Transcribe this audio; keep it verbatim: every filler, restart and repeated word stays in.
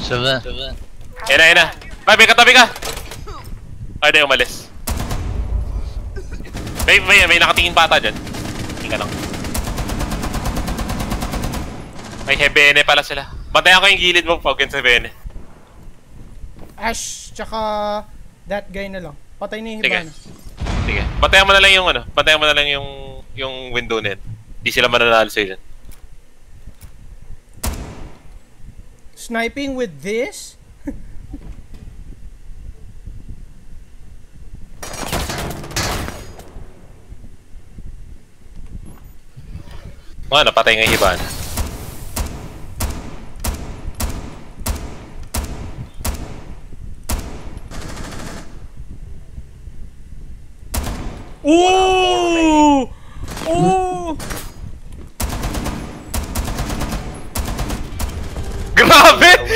Sama. Yan na, yan na. Tabi ka, tabi ka! Ay, di, umalis. May, may, may nakatingin pa ata dyan. Tingin ka lang. May hebene pala sila. Bantayan ko yung gilid mo, Pog, yun sa hebene. Ash, tsaka that guy na lang. Patay na yung Sige. Hibana. Sige. Bantayan mo na lang yung ano. Bantayan mo na lang yung yung window net. Di sila mananalo sa'yo dyan. Sniping with this? Oh, napatay nga yung Hibana. Ooh! Ooh! Grabe!